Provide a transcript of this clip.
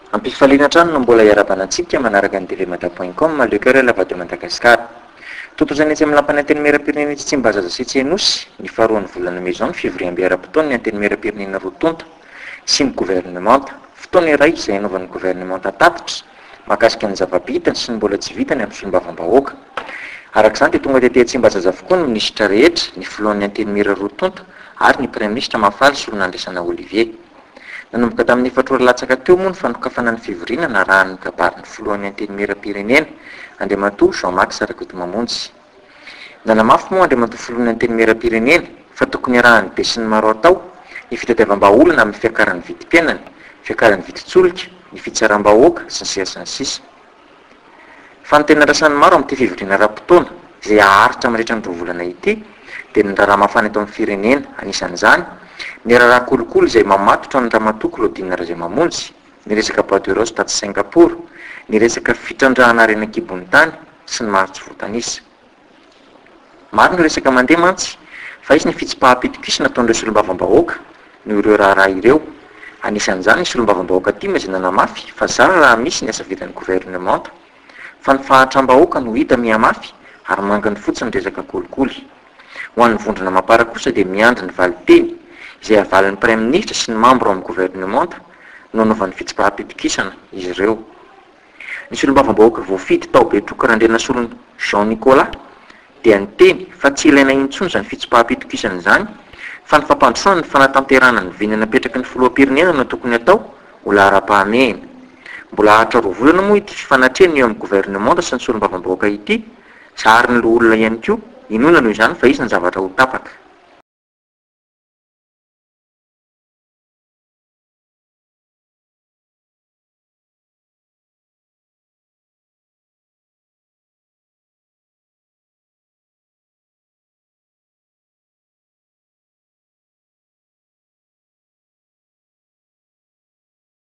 Ampifaliana trano no mbola iarabanantsika manaraka ny tvmata.com le cœur la voix de Madagascar. Totoizany etsy amin'ny lampany antenimieram-pirenena etsy Tsimbazaza sy Tsianosy ny faharoan'ny volana mai zao ny février ambiara-potoana ny antenimieram-pirenena roa tonta sy ny gouvernemanta. Fotoana iray izay anaovan'ny gouvernemanta tatitra mahakasika ny zava-bitany sy ny mbola tsy vitany amin'ny solombavam-bahoaka. Arak'izany dia tonga tetỳ Tsimbazaza avokoa ny minisitra rehetra, ny filohan'ny antenimieram roa tonta ary ny prime ministre Mafaly Solonandresana Olivier. Nanomboka tamin'ny efatro latsaka teo moa ny fanokafana ny fivoriana raha ny kabarin'ny filohan'ny antenimieram-pirenena Andriamatoa Jean-Marc Sarakotomamonjy. Nanamafy moa Andriamatoa filohan'ny antenimieram-pirenena fa tokony arahany be sy ny maro atao ny fitadiavam-baolana amin'ny fiakaran'ny vidim-piainana, fiakaran'ny vidin-tsolika, ny fitsaram-bahoaka sy ny sisa sy ny sisa. Fa ny tena rasan'ny maro amin'ity fivoriana ara-potoana izay aharitra amin'irehitra ny roa volana ity dia ny raharaha mafana eto amin'ny firenena, anisan'izany ny raharaha kolokolo izay mamatotra ny ramatoa Claudine Razimamonjy, ny resaka bateau rose taty Singapour, ny resaka fitrandrahana harena kibon'ny tany sy ny maro tsy voatanisa. Maro ny resaka mandeha mantsy fa izy ny fitsim-pahapitokisa nataon'ireo solombavam-bahoaka no ireo raharaha ireo. Anisan'izany ny solombavam-bahoaka ity izay nanamafy fa zara raha misy ny asa vitan'ny gouvernemanta, fa ny fahatram-bahoaka no hita mihamafy ary mangany fotsiny resaka kolikoly. Ho an'ny vondrona mapara kosa dia miandry ny valiteny izay avalin'ny prime ministre sy ny membre amin'ny gouvernemanta no anaovan'ny fitsim-pahapitokisana izy ireo. Ny solombavam-bahoaka voafidy tao Betroka Randrena Solon Jean Nicolas dia niteny fa tsy ilaina intsony izany fitsim-pahapitokisana izany fa ny fampandrosoana ny fanatanterana ny vinana napetraky ny filoham-pirenena no tokony atao ho lahara-pahamehana. Mbola ahatra roa volana moa ity fanatrena eo amin'ny gouvernemanta sy ny solombavam-bahoaka ity, sary ny loha olona ihany koa, inona noho izany fa izy ny zavatra ho tapaka.